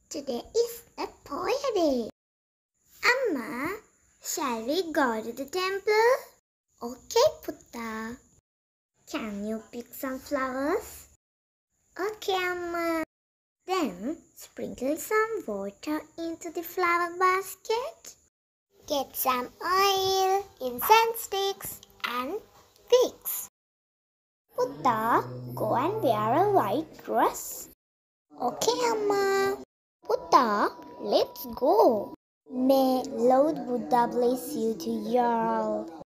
Today is a poya day. Amma, shall we go to the temple? Okay, Putta. Can you pick some flowers? Okay, Amma. Then sprinkle some water into the flower basket. Get some oil, incense sticks and wicks. Putta, go and wear a white dress. Okay, Amma. Putta, let's go. May Lord Buddha bless you to your